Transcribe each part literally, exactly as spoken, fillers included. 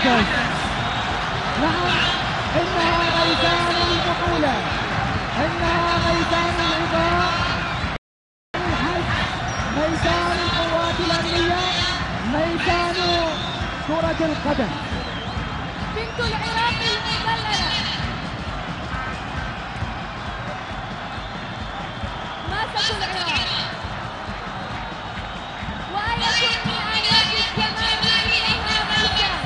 المركز. نعم إنها ميدان البطولة، إنها ميدان العظام، الحج، ميدان القوات الأمنية، ميدان كرة القدم. بنت العراق المدللة ماسة العراق، وآية من آيات الجمال فيها ميدان.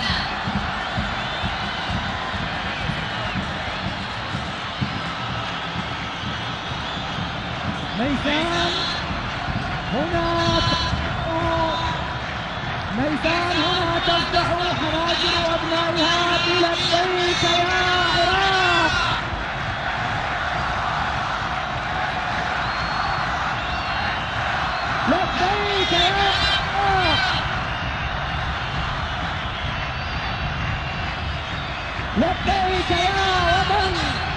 ميدان هنا ميدان هنا تفتح حناجر أبنائها بلبيك يا عراق. لبيك يا عراق، لبيك يا وطن.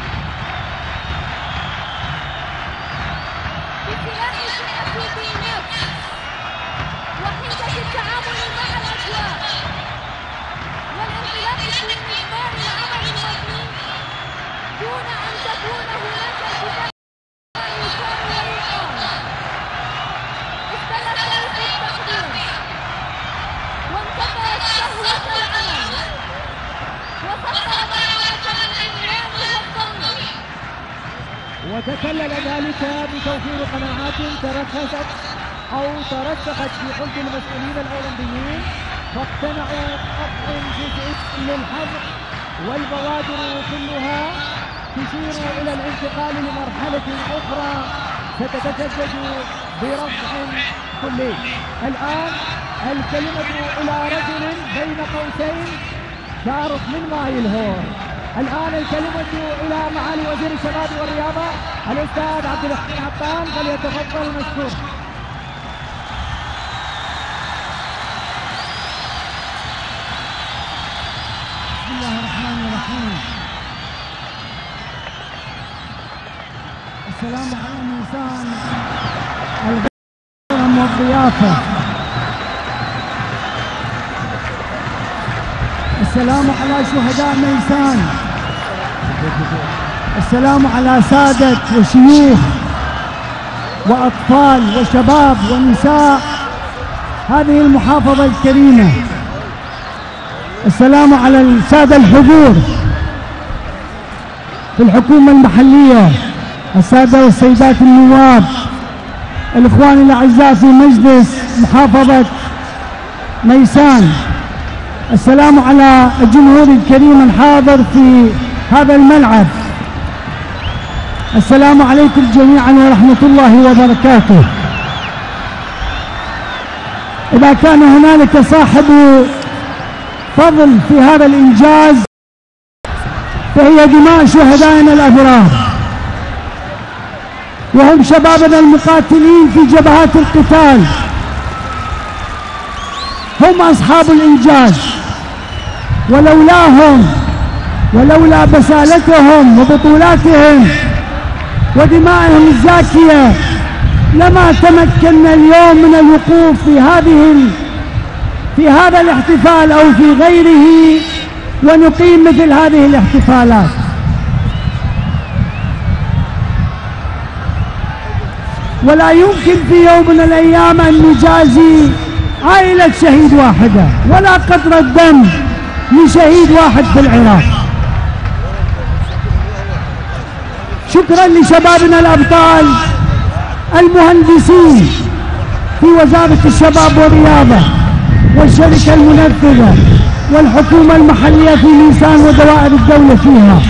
بسلاح الثقة بالنفس وحدة التعامل مع الأجواء والانطلاق في مضمار العمل الوطني دون أن تكون هناك التزام ما يقال ويقال. اختلف سيف التقدير وانتقلت شهوة العمل وسخر مرحلة العنوان والضمير. وتكلل ذلك بتوفير قناعات تركزت أو ترسخت في قلب المسؤولين الأولمبيين، فاقتنعوا بقطع جزء للحظ، والبوادر كلها تشير إلى الانتقال لمرحلة أخرى ستتجدد برفع كلي. الآن الكلمة إلى رجل بين قوسين شارف من ماي الهور. الآن الكلمة إلى معالي وزير الشباب والرياضة الأستاذ عبد الحكيم عبان، فليتفضل مشكور. بسم الله الرحمن الرحيم. السلام على الميزان الكرم والضيافة. السلام على شهداء ميسان. السلام على سادة وشيوخ وأطفال وشباب ونساء هذه المحافظة الكريمة. السلام على السادة الحضور في الحكومة المحلية، السادة والسيدات النواب، الإخوان الأعزاء في مجلس محافظة ميسان. السلام على الجمهور الكريم الحاضر في هذا الملعب. السلام عليكم جميعا ورحمة الله وبركاته. إذا كان هنالك صاحب فضل في هذا الإنجاز فهي دماء شهدائنا الأبرار، وهم شبابنا المقاتلين في جبهات القتال، هم أصحاب الإنجاز. ولولاهم ولولا بسالتهم وبطولاتهم ودمائهم الزاكية لما تمكنا اليوم من الوقوف في هذه في هذا الاحتفال أو في غيره ونقيم مثل هذه الاحتفالات. ولا يمكن في يوم من الأيام أن نجازي عائلة شهيد واحدة ولا قطرة دم لشهيد واحد في العراق. شكرا لشبابنا الأبطال المهندسين في وزارة الشباب والرياضة والشركة المنفذة والحكومة المحلية في ميسان ودوائر الدولة فيها.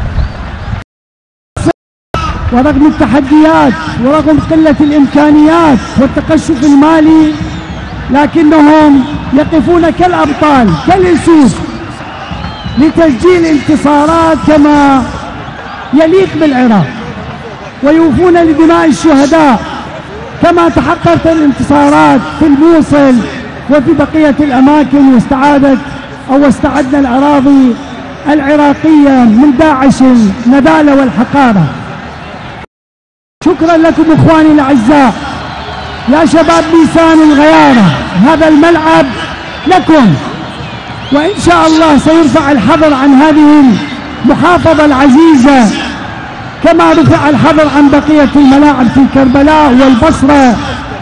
ورغم التحديات ورغم قلة الإمكانيات والتقشف المالي لكنهم يقفون كالأبطال كالأسود لتسجيل انتصارات كما يليق بالعراق، ويوفون لدماء الشهداء كما تحققت الانتصارات في الموصل وفي بقية الأماكن، واستعادت أو استعدنا الأراضي العراقية من داعش النذالة والحقارة. شكرا لكم إخواني الأعزاء يا شباب ميسان الغيارة، هذا الملعب لكم وإن شاء الله سيرفع الحظر عن هذه المحافظة العزيزة كما رفع الحظر عن بقية الملاعب في كربلاء والبصرة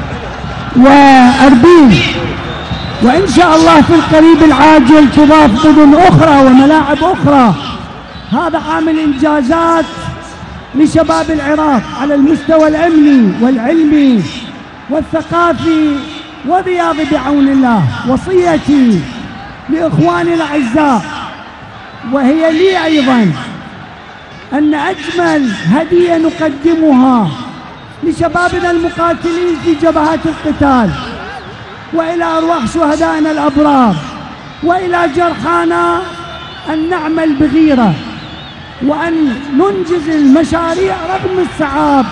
وأربيل. وإن شاء الله في القريب العاجل تضاف مدن أخرى وملاعب أخرى. هذا عامل إنجازات لشباب العراق على المستوى الأمني والعلمي والثقافي والرياضي بعون الله. وصيتي لإخواني الأعزاء وهي لي أيضا أن أجمل هدية نقدمها لشبابنا المقاتلين في جبهات القتال وإلى أرواح شهدائنا الأبرار وإلى جرحانا أن نعمل بغيرة وأن ننجز المشاريع رغم الصعاب.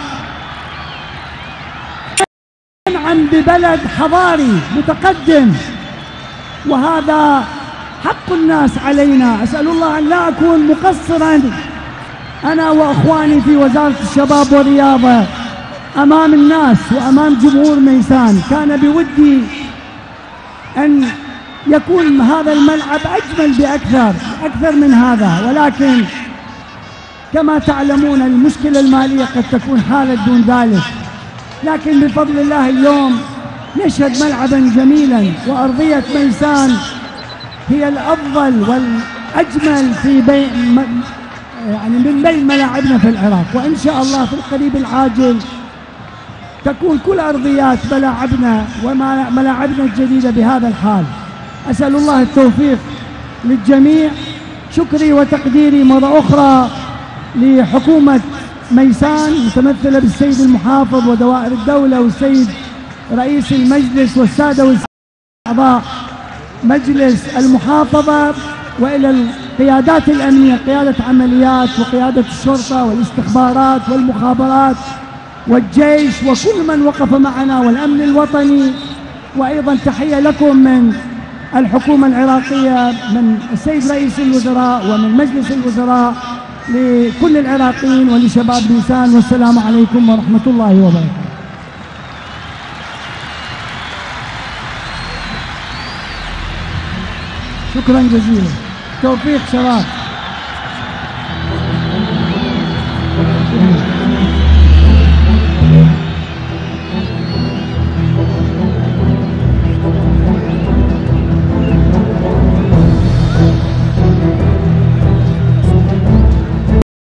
ننعم ببلد حضاري متقدم وهذا حق الناس علينا. أسأل الله أن لا أكون مقصرا أنا وأخواني في وزارة الشباب والرياضة أمام الناس وأمام جمهور ميسان. كان بودي أن يكون هذا الملعب أجمل بأكثر أكثر من هذا، ولكن كما تعلمون المشكلة المالية قد تكون حالة دون ذلك. لكن بفضل الله اليوم نشهد ملعبا جميلا وأرضية ميسان هي الأفضل والأجمل في بين يعني من بين ملاعبنا في العراق. وإن شاء الله في القريب العاجل تكون كل أرضيات ملاعبنا وملاعبنا الجديدة بهذا الحال. أسأل الله التوفيق للجميع. شكري وتقديري مرة أخرى لحكومة ميسان متمثلة بالسيد المحافظ ودوائر الدولة والسيد رئيس المجلس والسادة أعضاء مجلس المحافظة، وإلى القيادات الأمنية قيادة عمليات وقيادة الشرطة والاستخبارات والمخابرات والجيش وكل من وقف معنا والأمن الوطني. وأيضا تحية لكم من الحكومة العراقية من السيد رئيس الوزراء ومن مجلس الوزراء لكل العراقيين ولشباب ميسان. والسلام عليكم ورحمة الله وبركاته. شكرا جزيلا. توفيق شباب.